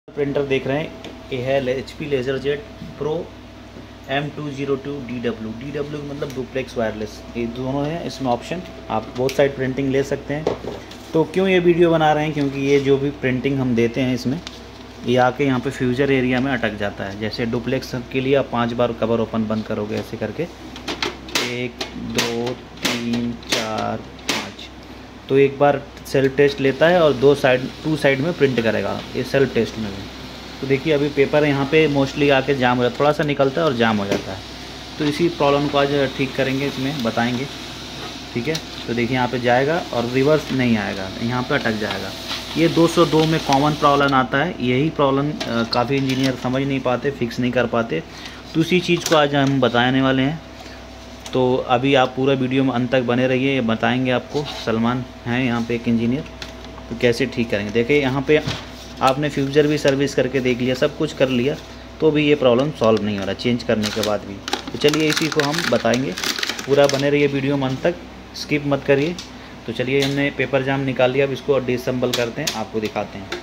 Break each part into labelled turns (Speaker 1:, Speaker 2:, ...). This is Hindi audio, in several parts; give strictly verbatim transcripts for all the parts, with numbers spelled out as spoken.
Speaker 1: प्रिंटर देख रहे हैं, ये है H P LaserJet Pro M two zero two D W. D W मतलब डुप्लेक्स वायरलेस, ये दोनों हैं इसमें ऑप्शन। आप बोथ साइड प्रिंटिंग ले सकते हैं। तो क्यों ये वीडियो बना रहे हैं, क्योंकि ये जो भी प्रिंटिंग हम देते हैं इसमें, ये आके यहाँ पे फ्यूजर एरिया में अटक जाता है। जैसे डुप्लेक्स के लिए आप पांच बार कवर ओपन बंद करोगे ऐसे करके, एक दो तीन चार पाँच, तो एक बार सेल्फ टेस्ट लेता है और दो साइड टू साइड में प्रिंट करेगा ये सेल्फ टेस्ट में भी। तो देखिए अभी पेपर यहाँ पे मोस्टली आके जाम हो जाता है, थोड़ा सा निकलता है और जाम हो जाता है। तो इसी प्रॉब्लम को आज ठीक करेंगे, इसमें बताएंगे, ठीक है। तो देखिए यहाँ पे जाएगा और रिवर्स नहीं आएगा, यहाँ पे अटक जाएगा। ये दो सौ दो में कॉमन प्रॉब्लम आता है। यही प्रॉब्लम काफ़ी इंजीनियर समझ नहीं पाते, फिक्स नहीं कर पाते। तो उसी चीज़ को आज हम बताने वाले हैं। तो अभी आप पूरा वीडियो में अंत तक बने रहिए, ये बताएंगे आपको। सलमान हैं यहाँ पे एक इंजीनियर, तो कैसे ठीक करेंगे। देखिए यहाँ पे आपने फ्यूजर भी सर्विस करके देख लिया, सब कुछ कर लिया, तो भी ये प्रॉब्लम सॉल्व नहीं हो रहा चेंज करने के बाद भी। तो चलिए इसी को हम बताएंगे, पूरा बने रहिए वीडियो में अंत तक, स्किप मत करिए। तो चलिए हमने पेपर जाम निकाल लिया, अब इसको डिसअसेंबल करते हैं, आपको दिखाते हैं।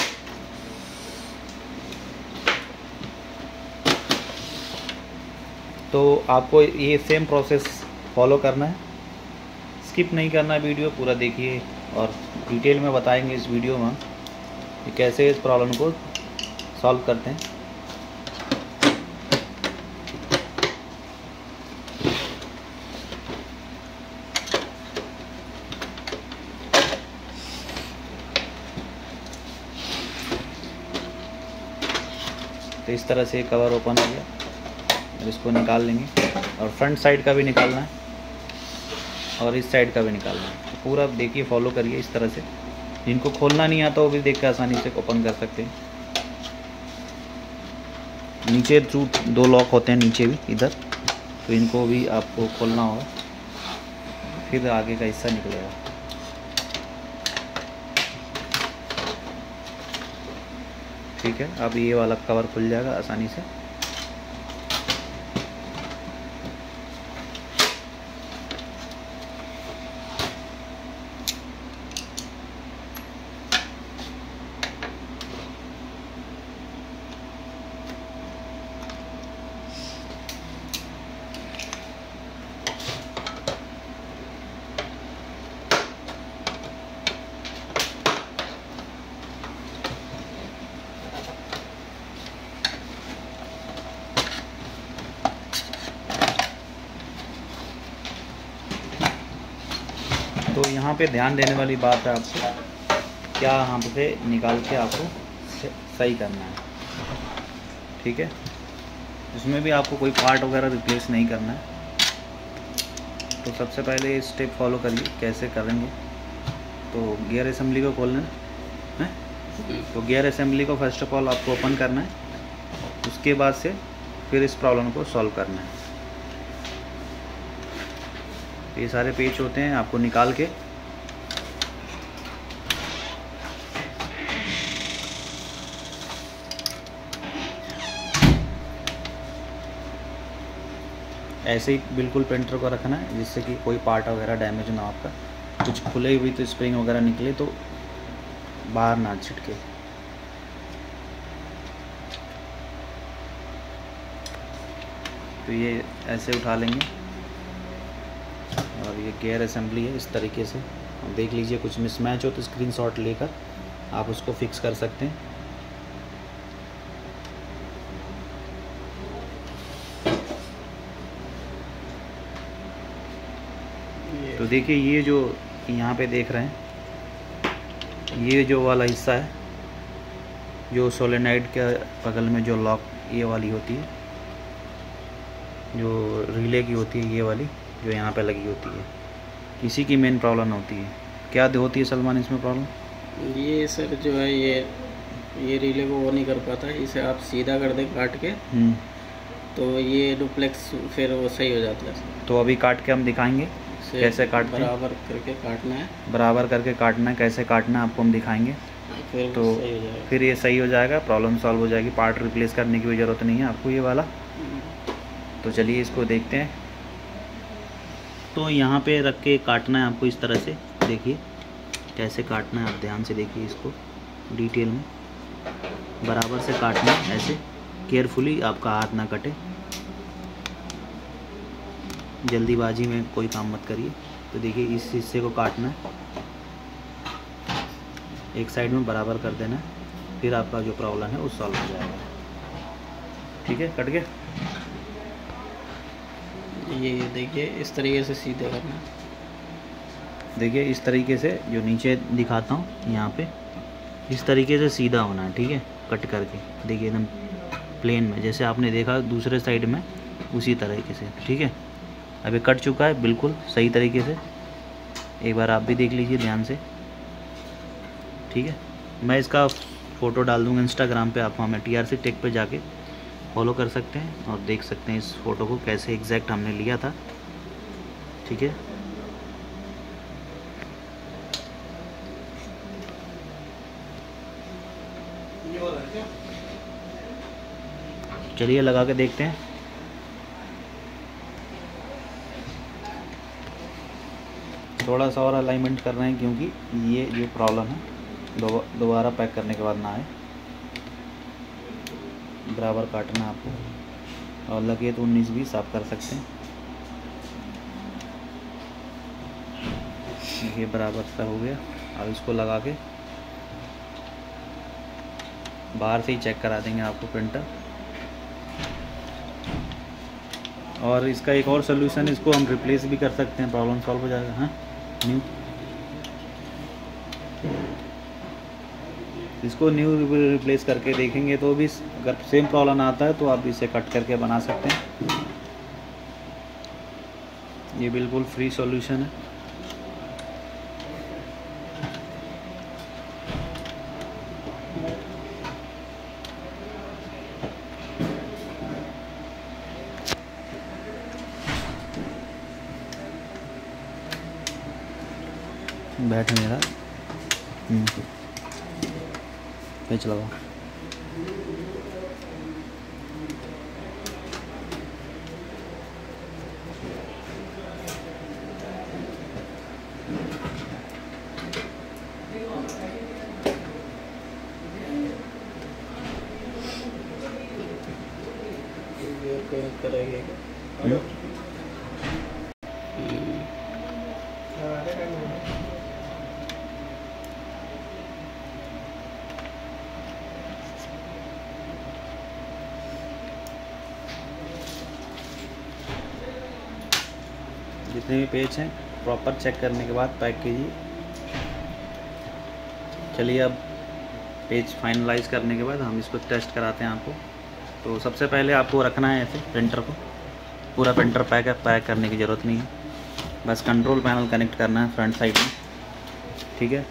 Speaker 1: तो आपको ये सेम प्रोसेस फॉलो करना है, स्किप नहीं करना है, वीडियो पूरा देखिए और डिटेल में बताएंगे इस वीडियो में कि कैसे इस प्रॉब्लम को सॉल्व करते हैं। तो इस तरह से कवर ओपन हो गया, और इसको निकाल लेंगे, और फ्रंट साइड का भी निकालना है और इस साइड का भी निकालना है। तो पूरा देखिए, फॉलो करिए इस तरह से। जिनको खोलना नहीं आता वो भी देख के आसानी से ओपन कर सकते हैं। नीचे थ्रू दो लॉक होते हैं नीचे भी इधर, तो इनको भी आपको खोलना होगा, फिर आगे का हिस्सा निकलेगा। ठीक है, अब ये वाला कवर खुल जाएगा आसानी से। तो यहाँ पे ध्यान देने वाली बात है आपको, क्या यहाँ पे निकाल के आपको सही करना है, ठीक है। इसमें भी आपको कोई पार्ट वगैरह रिप्लेस नहीं करना है। तो सबसे पहले स्टेप फॉलो करिए, कैसे करेंगे। तो गियर असेंबली को खोलना है, तो गियर असेंबली को फर्स्ट ऑफ ऑल आपको ओपन करना है, उसके बाद से फिर इस प्रॉब्लम को सॉल्व करना है। ये सारे पेच होते हैं, आपको निकाल के ऐसे ही बिल्कुल प्रिंटर को रखना है, जिससे कि कोई पार्ट वगैरह डैमेज ना हो आपका। कुछ खुले हुई तो स्प्रिंग वगैरह निकले तो बाहर ना छिटके। तो ये ऐसे उठा लेंगे, और ये गियर असेंबली है इस तरीके से। अब देख लीजिए, कुछ मिसमैच हो तो स्क्रीनशॉट लेकर आप उसको फिक्स कर सकते हैं। तो देखिए ये जो यहाँ पे देख रहे हैं, ये जो वाला हिस्सा है, जो सोलेनाइड के बगल में जो लॉक ये वाली होती है, जो रिले की होती है, ये वाली जो यहाँ पे लगी होती है, इसी की मेन प्रॉब्लम होती है। क्या होती है सलमान इसमें प्रॉब्लम?
Speaker 2: ये सर जो है, ये ये रिले को वो नहीं कर पाता, इसे आप सीधा कर दें काट के, तो ये डुप्लेक्स फिर वो सही हो जाता है।
Speaker 1: तो अभी काट के हम दिखाएंगे कैसे काटते हैं।
Speaker 2: बराबर करके काटना है,
Speaker 1: बराबर करके काटना है, कैसे काटना है आपको हम दिखाएंगे।
Speaker 2: फिर
Speaker 1: तो
Speaker 2: सही हो जाएगा,
Speaker 1: फिर ये सही हो जाएगा, प्रॉब्लम सॉल्व हो जाएगी। पार्ट रिप्लेस करने की भी ज़रूरत नहीं है आपको ये वाला। तो चलिए इसको देखते हैं। तो यहाँ पे रख के काटना है आपको इस तरह से, देखिए कैसे काटना है, आप ध्यान से देखिए इसको डिटेल में। बराबर से काटना है, ऐसे केयरफुली, आपका हाथ ना कटे। जल्दीबाजी में कोई काम मत करिए। तो देखिए इस हिस्से को काटना है, एक साइड में बराबर कर देना है, फिर आपका जो प्रॉब्लम है वो सॉल्व हो जाएगा। ठीक है, कट गया।
Speaker 2: ये देखिए इस तरीके से सीधे करना।
Speaker 1: देखिए इस तरीके से, जो नीचे दिखाता हूँ यहाँ पे, इस तरीके से सीधा होना है। ठीक है, कट करके देखिए एकदम प्लेन में, जैसे आपने देखा दूसरे साइड में, उसी तरीके से। ठीक है, अभी कट चुका है बिल्कुल सही तरीके से। एक बार आप भी देख लीजिए ध्यान से। ठीक है, मैं इसका फ़ोटो डाल दूँगा इंस्टाग्राम पे, आप हमें टी आर सी टेक पे जाके फॉलो कर सकते हैं और देख सकते हैं इस फ़ोटो को कैसे एग्जैक्ट हमने लिया था। ठीक है, चलिए लगा के देखते हैं। थोड़ा सा और अलाइनमेंट कर रहे हैं क्योंकि ये जो प्रॉब्लम है दो, दोबारा पैक करने के बाद ना आए। बराबर काटना है आपको, और लगे तो उन्नीस बीस आप कर सकते हैं। ये बराबर सा हो गया। अब इसको लगा के बाहर से ही चेक करा देंगे आपको प्रिंटर। और इसका एक और सोल्यूशन, इसको हम रिप्लेस भी कर सकते हैं, प्रॉब्लम सॉल्व हो जाएगा। हाँ, न्यू इसको न्यू रिप्लेस करके देखेंगे तो भी अगर सेम प्रॉब्लम आता है तो आप इसे कट करके बना सकते हैं। ये बिल्कुल फ्री सॉल्यूशन है। बैठ मेरा पेच लगाओ।
Speaker 2: करेंगे
Speaker 1: जितने भी पेज हैं प्रॉपर चेक करने के बाद पैक कीजिए। चलिए अब पेज फाइनलाइज करने के बाद हम इसको टेस्ट कराते हैं आपको। तो सबसे पहले आपको रखना है ऐसे प्रिंटर को, पूरा प्रिंटर पैक है, पैक करने की ज़रूरत नहीं है, बस कंट्रोल पैनल कनेक्ट करना है फ्रंट साइड में। ठीक है,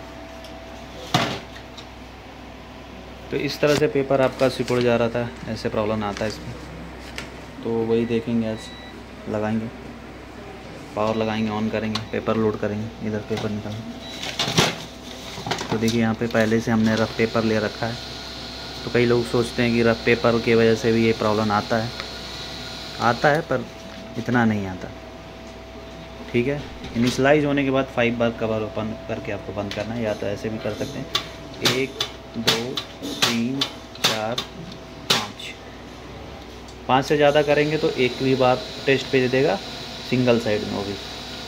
Speaker 1: तो इस तरह से पेपर आपका सिकुड़ जा रहा था, ऐसे प्रॉब्लम आता है इसमें। तो वही देखेंगे, ऐसे लगाएंगे, पावर लगाएंगे, ऑन करेंगे, पेपर लोड करेंगे, इधर पेपर निकालेंगे। तो देखिए यहाँ पे पहले से हमने रफ पेपर ले रखा है। तो कई लोग सोचते हैं कि रफ पेपर की वजह से भी ये प्रॉब्लम आता है, आता है पर इतना नहीं आता। ठीक है, इनिशलाइज होने के बाद फाइव बार कवर ओपन करके आपको बंद करना है, या तो ऐसे भी कर सकते हैं, एक दो तीन चार पाँच पाँच से ज़्यादा करेंगे तो एक भी बार टेस्ट पे दे देगा सिंगल साइड में, वो भी।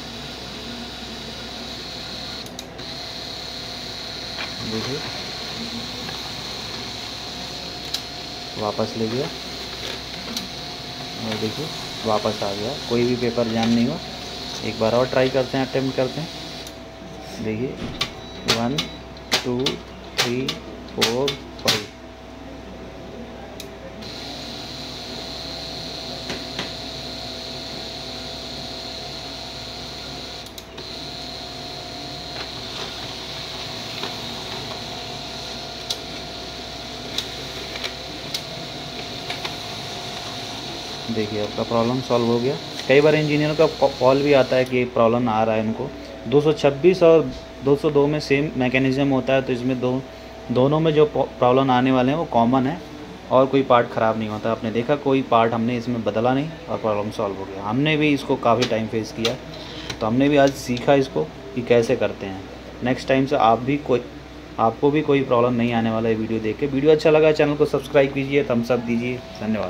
Speaker 1: देखिए वापस ले गया और देखिए वापस आ गया, कोई भी पेपर जाम नहीं हुआ। एक बार और ट्राई करते हैं, अटेम्प्ट करते हैं। देखिए one two three four five, देखिए आपका प्रॉब्लम सॉल्व हो गया। कई बार इंजीनियर का कॉल भी आता है कि प्रॉब्लम आ रहा है उनको, दो सौ छब्बीस और दो सौ दो में सेम मैकेनिज़्म होता है, तो इसमें दो दोनों में जो प्रॉब्लम आने वाले हैं वो कॉमन है और कोई पार्ट ख़राब नहीं होता। आपने देखा कोई पार्ट हमने इसमें बदला नहीं और प्रॉब्लम सॉल्व हो गया। हमने भी इसको काफ़ी टाइम फेस किया, तो हमने भी आज सीखा इसको कि कैसे करते हैं। नेक्स्ट टाइम से आप भी कोई आपको भी कोई प्रॉब्लम नहीं आने वाला है वीडियो देख के। वीडियो अच्छा लगा चैनल को सब्सक्राइब कीजिए, थम्स अप दीजिए। धन्यवाद।